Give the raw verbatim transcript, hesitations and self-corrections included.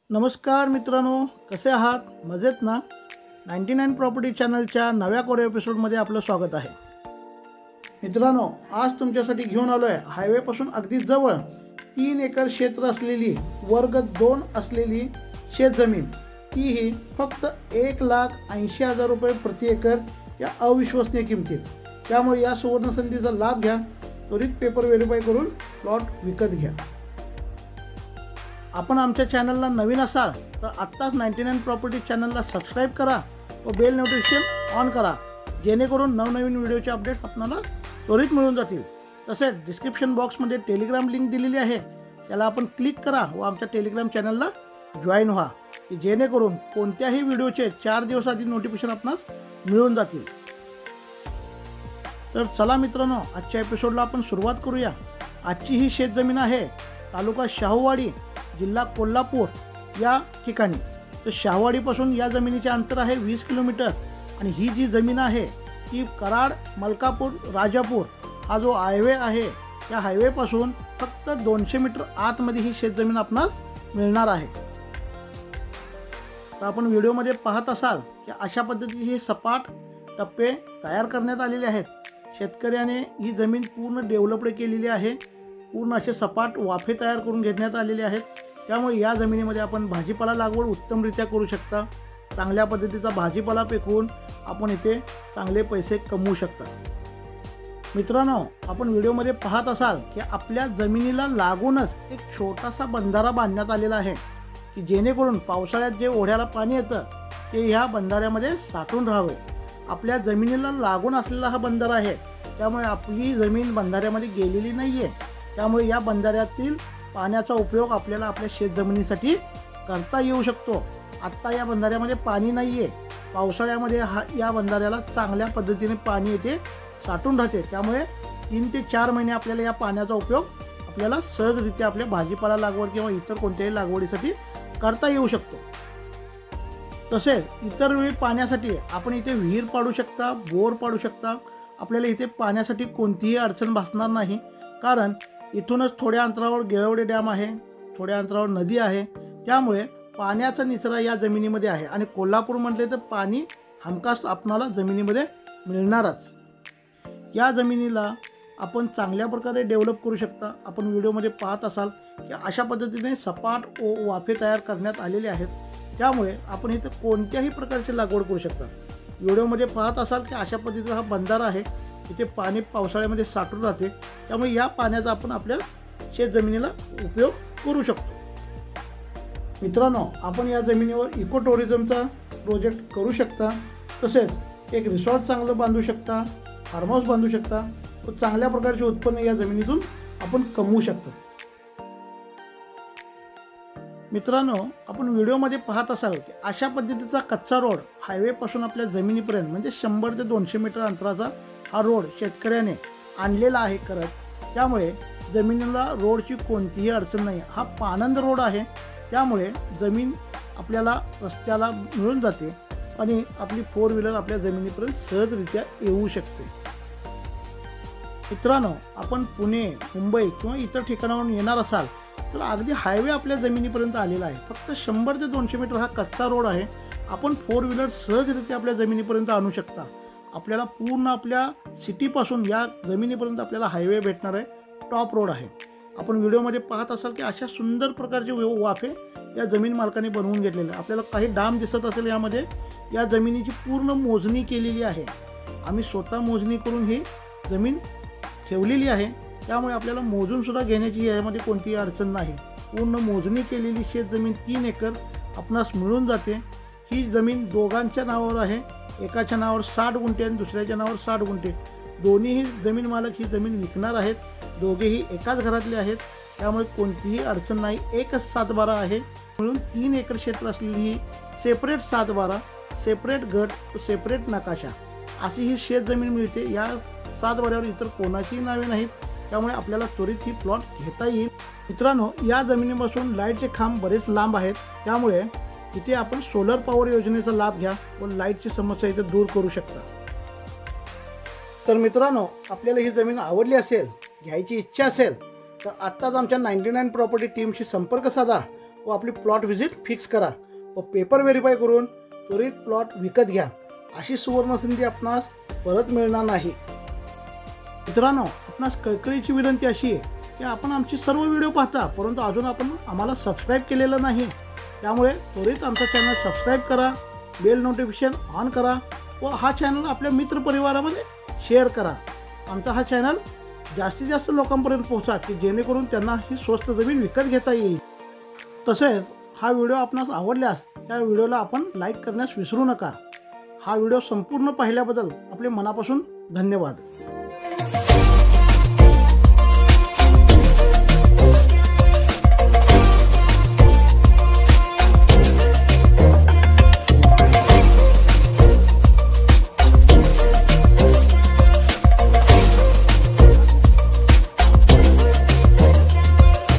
नमस्कार मित्रांनो, कसे आहात? मजेत ना? नाईंटी नाईन प्रॉपर्टी चॅनलच्या नव्या कोऱ्या एपिसोडमध्ये आपलं स्वागत आहे. मित्रांनो, आज तुमच्यासाठी घेऊन आलो आहे हायवेपासून अगदी जवळ तीन एकर क्षेत्र असलेली वर्ग दोन असलेली शेतजमीन. तीही फक्त एक लाख ऐंशी हजार रुपये प्रति एकर या अविश्वसनीय किमतीत. त्यामुळे या सुवर्णसंधीचा लाभ घ्या. त्वरित पेपर व्हेरीफाय करून प्लॉट विकत घ्या. आपण आमच्या चॅनलला नवीन असाल तर आत्ताच नाईंटी नाईन प्रॉपर्टी चॅनलला सबस्क्राईब करा व बेल नोटिफिकेशन ऑन करा, जेणेकरून नवनवीन व्हिडिओचे अपडेट्स आपल्याला त्वरित मिळून जातील. तसेच डिस्क्रिप्शन बॉक्समध्ये टेलिग्राम लिंक दिलेली आहे, त्याला आपण क्लिक करा व आमच्या टेलिग्राम चॅनलला जॉईन व्हा, की जेणेकरून कोणत्याही व्हिडिओचे चार दिवस आधी नोटिफिकेशन आपणास मिळून जातील. तर चला मित्रांनो, आजच्या एपिसोडला आपण सुरुवात करूया. आजची ही शेतजमीन आहे तालुका शाहूवाडी, जिल्हा कोल्हापूर या ठिकाणी. तर शाहूवाडीपासून या जमिनीचे अंतर आहे वीस किलोमीटर आणि ही जी जमीन आहे ती कराड, मलकापूर, राजापूर हा जो हायवे आहे या हायवेपासून फक्त दोनशे मीटर आतमध्ये ही शेतजमीन आपणास मिळणार आहे. तर आपण व्हिडिओमध्ये पाहत असाल की अशा पद्धतीचे हे सपाट टप्पे तयार करण्यात आलेले आहेत. शेतकऱ्याने ही जमीन पूर्ण डेव्हलपड केलेली आहे. पूर्ण असे सपाट वाफे तयार करून घेण्यात आलेले आहेत. त्यामुळे या जमिनीमध्ये आपण भाजीपाला लागवड उत्तमरित्या करू शकता. चांगल्या पद्धतीचा भाजीपाला पिकवून आपण इथे चांगले पैसे कमवू शकता. मित्रांनो, आपण व्हिडिओमध्ये पाहत असाल की आपल्या जमिनीला लागूनच एक छोटासा बंधारा बांधण्यात आलेला आहे, की जेणेकरून पावसाळ्यात जे ओढ्याला पाणी येतं ते ह्या बंधाऱ्यामध्ये साठून राहावे. आपल्या जमिनीला लागून असलेला हा बंधारा आहे, त्यामुळे आपली जमीन बंधाऱ्यामध्ये गेलेली नाही आहे. त्यामुळे या बंधाऱ्यातील पाण्याचा उपयोग आपल्याला आपल्या शेतजमिनीसाठी करता येऊ शकतो. आत्ता या बंधाऱ्यामध्ये पाणी नाही आहे. पावसाळ्यामध्ये हा या बंधाऱ्याला चांगल्या पद्धतीने पाणी येते साठून राहते. त्यामुळे तीन ते चार महिने आपल्याला या पाण्याचा उपयोग आपल्याला सहजरित्या आपल्या भाजीपाला लागवड किंवा इतर कोणत्याही लागवडीसाठी करता येऊ शकतो. तसेच इतर वेळी पाण्यासाठी आपण इथे विहीर पाडू शकता, बोर पाडू शकता. आपल्याला इथे पाण्यासाठी कोणतीही अडचण भासणार नाही, कारण इथूनच थोड्या अंतरावर गेळवडे डॅम आहे, थोड्या अंतरावर नदी आहे. त्यामुळे पाण्याचा निचरा या जमिनीमध्ये आहे आणि कोल्हापूर म्हटले तर पाणी हमखास आपणाला जमिनीमध्ये मिळणारच. या जमिनीला आपण चांगल्या प्रकारे डेव्हलप करू शकता. आपण व्हिडिओमध्ये पाहत असाल की अशा पद्धतीने सपाट ओ वाफे तयार करण्यात आलेले आहेत. त्यामुळे आपण इथे कोणत्याही प्रकारची लागवड करू शकता. व्हिडिओमध्ये पाहत असाल की अशा पद्धतीचा हा बंधारा आहे, इथे पाणी पावसाळ्यामध्ये साठून राहते. त्यामुळे या पाण्याचा आपण आपल्या शेतजमिनीला उपयोग करू शकतो. मित्रांनो, आपण या जमिनीवर इको टुरिझमचा प्रोजेक्ट करू शकता. तसेच एक रिसॉर्ट चांगलं बांधू शकता, फार्म हाऊस बांधू शकता व चांगल्या प्रकारचे उत्पन्न या जमिनीतून आपण कमवू शकतो. मित्रांनो, आपण व्हिडिओमध्ये पाहत असाल की अशा पद्धतीचा कच्चा रोड हायवेपासून आपल्या जमिनीपर्यंत म्हणजे शंभर ते दोनशे मीटर अंतराचा हा रोड शेतकऱ्याने आणलेला आहे करत. त्यामुळे जमिनीला रोडची कोणतीही अडचण नाही. हा पानंद रोड आहे, त्यामुळे जमीन आपल्याला रस्त्याला मिळून जाते आणि आपली फोर व्हीलर आपल्या जमिनीपर्यंत सहजरित्या येऊ शकते. मित्रांनो, आपण पुणे, मुंबई किंवा इतर ठिकाणावरून येणार असाल तर अगदी हायवे आपल्या जमिनीपर्यंत आलेला आहे. फक्त शंभर ते दोनशे मीटर हा कच्चा रोड आहे. आपण फोर व्हीलर सहजरित्या आपल्या जमिनीपर्यंत आणू शकता. आपल्याला पूर्ण आपल्या सिटीपासून या जमिनीपर्यंत आपल्याला हायवे भेटणार आहे. टॉप रोड आहे. आपण व्हिडिओमध्ये पाहत असाल की अशा सुंदर प्रकारचे वाफे या जमीन मालकाने बनवून घेतलेले. आपल्याला काही डाम दिसत असेल, यामध्ये या जमिनीची पूर्ण मोजणी केलेली आहे. आम्ही स्वतः मोजणी करून ही जमीन ठेवलेली आहे. त्यामुळे आपल्याला मोजूनसुद्धा घेण्याची यामध्ये कोणतीही अडचण नाही. पूर्ण मोजणी केलेली शेतजमीन तीन एकर आपणास मिळून जाते. ही जमीन दोघांच्या नावावर आहे. एकाच्या नावावर साठ गुंठे आणि दुसऱ्याच्या नावावर साठ गुंठे. दोन्हीही जमीन मालक ही जमीन विकणार आहेत. दोघेही एकाच घरातले आहेत. त्यामुळे कोणतीही अडचण नाही. एकच सातबारा आहे. म्हणून तीन एकर क्षेत्र असलेली ही सेपरेट सातबारा, सेपरेट गट, सेपरेट नकाशा अशी ही शेतजमीन मिळते. या सातबाऱ्यावर इतर कोणाचीही नावे नाहीत. त्यामुळे आपल्याला त्वरित ही प्लॉट घेता येईल. मित्रांनो, या जमिनीपासून लाईटचे खांब बरेच लांब आहेत. त्यामुळे इथे आपण सोलर पॉवर योजनेचा लाभ घ्या व लाईटची समस्या इथे दूर करू शकता. तर मित्रांनो, आपल्याला ही जमीन आवडली असेल, घ्यायची इच्छा असेल तर आत्ताच आमच्या नाईंटी नाईन प्रॉपर्टी टीमशी संपर्क साधा व आपली प्लॉट व्हिजिट फिक्स करा व पेपर व्हेरीफाय करून त्वरित प्लॉट विकत घ्या. अशी सुवर्णसंधी आपणास परत मिळणार नाही. मित्रांनो, आपणास कळकळीची विनंती अशी आहे की आपण आमची सर्व व्हिडिओ पाहता, परंतु अजून आपण आम्हाला सबस्क्राईब केलेलं नाही. त्यामुळे त्वरित आमचा चॅनल सबस्क्राईब करा, बेल नोटिफिकेशन ऑन करा व हा चॅनल आपल्या मित्रपरिवारामध्ये शेअर करा. आमचा हा चॅनल जास्तीत जास्त लोकांपर्यंत पोहोचा की जेणेकरून त्यांना ही स्वस्त जमीन विकत घेता येईल. तसेच हा व्हिडिओ आपणास आवडल्यास त्या व्हिडिओला आपण लाईक करण्यास विसरू नका. हा व्हिडिओ संपूर्ण पाहिल्याबद्दल आपले मनापासून धन्यवाद.